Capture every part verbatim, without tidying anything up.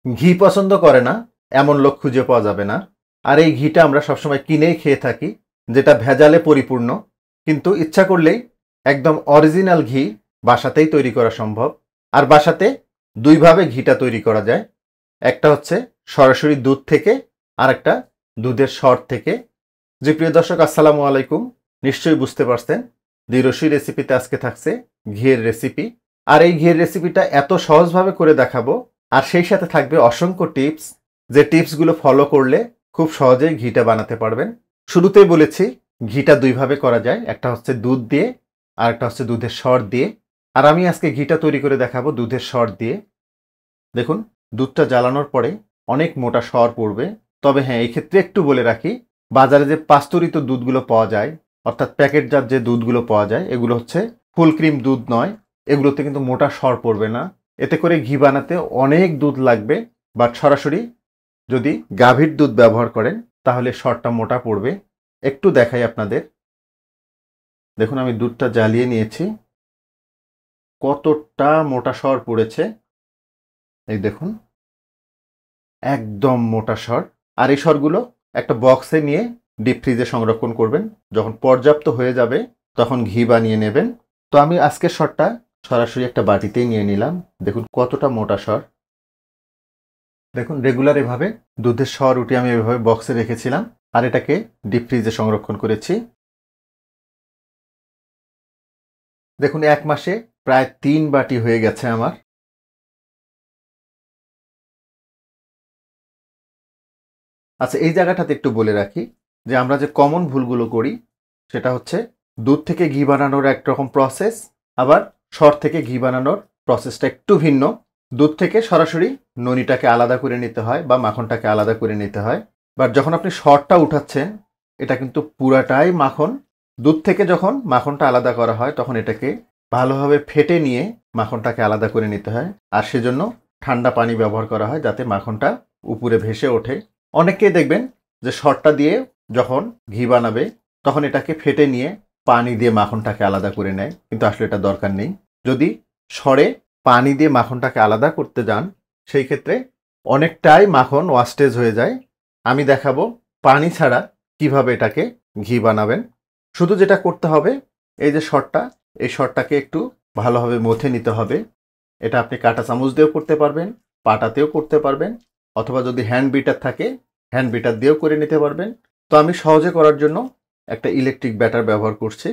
ঘি পছন্দ করে না এমন লোক খুঁজে পাওয়া যাবে না। আর এই ঘিটা আমরা সবসময় কিনেই খেয়ে থাকি, যেটা ভেজালে পরিপূর্ণ। কিন্তু ইচ্ছা করলেই একদম অরিজিনাল ঘি বাসাতেই তৈরি করা সম্ভব। আর বাসাতে দুইভাবে ঘিটা তৈরি করা যায়। একটা হচ্ছে সরাসরি দুধ থেকে, আর একটা দুধের সর থেকে। যে প্রিয় দর্শক, আসসালামু আলাইকুম। নিশ্চয়ই বুঝতে পারছেন দিরসি রেসিপিতে আজকে থাকছে ঘিয়ের রেসিপি। আর এই ঘিয়ের রেসিপিটা এত সহজভাবে করে দেখাবো, আর সেই সাথে থাকবে অসংখ্য টিপস, যে টিপসগুলো ফলো করলে খুব সহজেই ঘিটা বানাতে পারবেন। শুরুতেই বলেছি ঘিটা দুইভাবে করা যায়, একটা হচ্ছে দুধ দিয়ে আর একটা হচ্ছে দুধের সর দিয়ে। আর আমি আজকে ঘিটা তৈরি করে দেখাবো দুধের সর দিয়ে। দেখুন, দুধটা জ্বালানোর পরে অনেক মোটা সর পড়বে। তবে হ্যাঁ, এই ক্ষেত্রে একটু বলে রাখি, বাজারে যে পাস্তুরিত দুধগুলো পাওয়া যায়, অর্থাৎ প্যাকেটজাত যে দুধগুলো পাওয়া যায়, এগুলো হচ্ছে ফুল ক্রিম দুধ নয়। এগুলোতে কিন্তু মোটা সর পড়বে না। এতে করে ঘি বানাতে অনেক দুধ লাগবে। বাট সরাসরি যদি গাভীর দুধ ব্যবহার করেন তাহলে সরটা মোটা পড়বে। একটু দেখাই আপনাদের। দেখুন, আমি দুধটা জ্বালিয়ে নিয়েছি, কতটা মোটা সর পড়েছে। এই দেখুন, একদম মোটা সর। আর এই সরগুলো একটা বক্সে নিয়ে ডিপ ফ্রিজে সংরক্ষণ করবেন। যখন পর্যাপ্ত হয়ে যাবে তখন ঘি বানিয়ে নেবেন। তো আমি আজকের সরটা সরাসরি একটা বাটিতেই নিয়ে নিলাম। দেখুন কতটা মোটা সর। দেখুন, রেগুলার এভাবে দুধের সর উঠে আমি এভাবে বক্সে রেখেছিলাম, আর এটাকে ডিপ ফ্রিজে সংরক্ষণ করেছি। দেখুন, এক মাসে প্রায় তিন বাটি হয়ে গেছে আমার। আচ্ছা, এই জায়গাটাতে একটু বলে রাখি যে আমরা যে কমন ভুলগুলো করি সেটা হচ্ছে দুধ থেকে ঘি বানানোর একরকম প্রসেস, আবার সর থেকে ঘি বানানোর প্রসেসটা একটু ভিন্ন। দুধ থেকে সরাসরি ননিটাকে আলাদা করে নিতে হয় বা মাখনটাকে আলাদা করে নিতে হয়। বাট যখন আপনি সরটা উঠাচ্ছেন, এটা কিন্তু পুরাটাই মাখন। দুধ থেকে যখন মাখনটা আলাদা করা হয় তখন এটাকে ভালোভাবে ফেটে নিয়ে মাখনটাকে আলাদা করে নিতে হয়। আর সেজন্য ঠান্ডা পানি ব্যবহার করা হয় যাতে মাখনটা উপরে ভেসে ওঠে। অনেককেই দেখবেন যে সরটা দিয়ে যখন ঘি বানাবে তখন এটাকে ফেটে নিয়ে পানি দিয়ে মাখনটাকে আলাদা করে নেয়, কিন্তু আসলে এটা দরকার নেই। যদি সরে পানি দিয়ে মাখনটাকে আলাদা করতে যান, সেই ক্ষেত্রে অনেকটাই মাখন ওয়াস্টেজ হয়ে যায়। আমি দেখাবো পানি ছাড়া কিভাবে এটাকে ঘি বানাবেন। শুধু যেটা করতে হবে, এই যে সরটা, এই সরটাকে একটু ভালোভাবে মথে নিতে হবে। এটা আপনি কাঁটা চামচ দিয়েও করতে পারবেন, পাটাতেও করতে পারবেন, অথবা যদি হ্যান্ড বিটার থাকে হ্যান্ড বিটার দিয়েও করে নিতে পারবেন। তো আমি সহজে করার জন্য একটা ইলেকট্রিক ব্যাটার ব্যবহার করছি।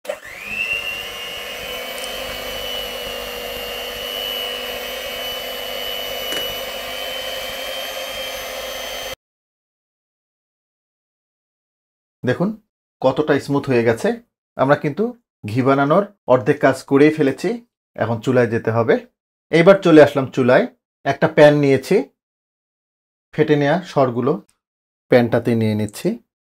দেখুন কতটা স্মুথ হয়ে গেছে। আমরা কিন্তু ঘি বানানোর অর্ধেক কাজ করেই ফেলেছি। এখন চুলায় যেতে হবে। এইবার চলে আসলাম চুলায়। একটা প্যান নিয়েছি, ফেটে নেওয়া সরগুলো প্যানটাতে নিয়ে নিচ্ছি।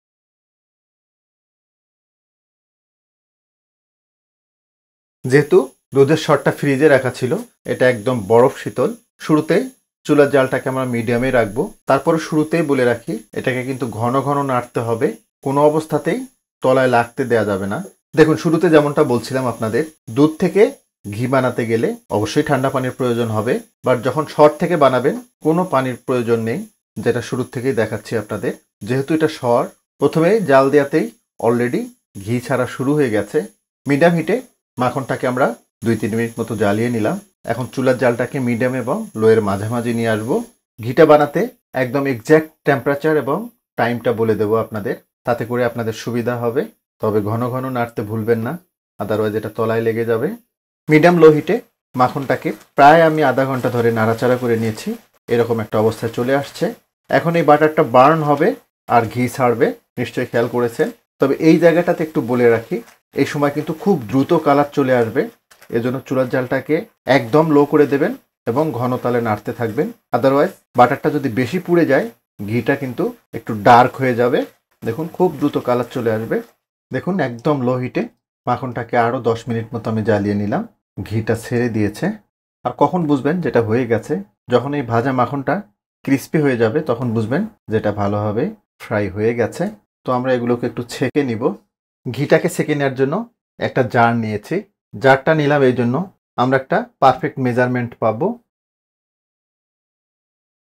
যেহেতু দুধের সরটা ফ্রিজে রাখা ছিল, এটা একদম বরফ শীতল। শুরুতে চুলার জালটাকে আমরা মিডিয়ামে রাখবো। তারপরে শুরুতেই বলে রাখি, এটাকে কিন্তু ঘন ঘন নাড়তে হবে, কোনো অবস্থাতেই তলায় লাগতে দেয়া যাবে না। দেখুন, শুরুতে যেমনটা বলছিলাম আপনাদের, দুধ থেকে ঘি বানাতে গেলে অবশ্যই ঠান্ডা পানির প্রয়োজন হবে। বাট যখন সর থেকে বানাবেন কোনো পানির প্রয়োজন নেই, যেটা শুরু থেকেই দেখাচ্ছি আপনাদের। যেহেতু এটা সর, প্রথমেই জাল দেওয়াতেই অলরেডি ঘি ছাড়া শুরু হয়ে গেছে। মিডিয়াম হিটে মাখনটাকে আমরা দুই তিন মিনিট মতো জ্বালিয়ে নিলাম। এখন চুলার জালটাকে মিডিয়াম এবং লোয়ের মাঝামাঝি নিয়ে আসবো। ঘিটা বানাতে একদম এক্স্যাক্ট টেম্পারেচার এবং টাইমটা বলে দেবো আপনাদের, তাতে করে আপনাদের সুবিধা হবে। তবে ঘন ঘন নাড়তে ভুলবেন না, আদারওয়াইজ এটা তলায় লেগে যাবে। মিডিয়াম লো হিটে মাখনটাকে প্রায় আমি আধা ঘন্টা ধরে নাড়াচাড়া করে নিয়েছি। এরকম একটা অবস্থায় চলে আসছে। এখন এই বাটারটা বার্ন হবে আর ঘি ছাড়বে, নিশ্চয়ই খেয়াল করেছেন। তবে এই জায়গাটাতে একটু বলে রাখি, এই সময় কিন্তু খুব দ্রুত কালার চলে আসবে। এজন্য চুলার জালটাকে একদম লো করে দেবেন এবং ঘন তালে নাড়তে থাকবেন। আদারওয়াইজ বাটারটা যদি বেশি পুড়ে যায়, ঘিটা কিন্তু একটু ডার্ক হয়ে যাবে। দেখুন খুব দ্রুত কালার চলে আসবে। দেখুন একদম লো হিটে মাখনটাকে আরও দশ মিনিট মতো আমি জ্বালিয়ে নিলাম। ঘিটা ছেড়ে দিয়েছে। আর কখন বুঝবেন যেটা হয়ে গেছে? যখন এই ভাজা মাখনটা ক্রিস্পি হয়ে যাবে তখন বুঝবেন যেটা ভালোভাবে ফ্রাই হয়ে গেছে। তো আমরা এগুলোকে একটু ছেঁকে নিব। ঘিটাকে ছেঁকে নেওয়ার জন্য একটা জার নিয়েছি। জারটা নিলাম এই জন্য আমরা একটা পারফেক্ট মেজারমেন্ট পাবো।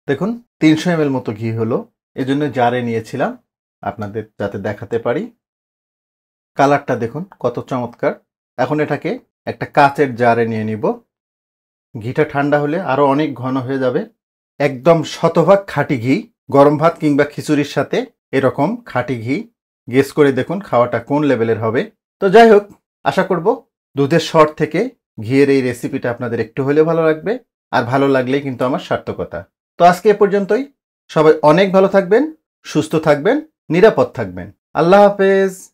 দেখুন তিনশো এম এল মতো ঘি হলো, এজন্য জারে নিয়েছিলাম আপনাদের যাতে দেখাতে পারি। কালারটা দেখুন কত চমৎকার। এখন এটাকে একটা কাচের জারে নিয়ে নিব। ঘিটা ঠান্ডা হলে আরো অনেক ঘন হয়ে যাবে। একদম শতভাগ খাঁটি ঘি, গরম ভাত কিংবা খিচুড়ির সাথে এরকম খাঁটি ঘি গেস করে দেখুন খাওয়াটা কোন লেভেলের হবে। তো যাই হোক, আশা করব দুধের শর্ট থেকে ঘিয়ের এই রেসিপিটা আপনাদের একটু হলেও ভালো লাগবে, আর ভালো লাগলেই কিন্তু আমার সার্থকতা। তো আজকে এ পর্যন্তই। সবাই অনেক ভালো থাকবেন, সুস্থ থাকবেন, নিরাপদ থাকবেন। আল্লাহ হাফেজ।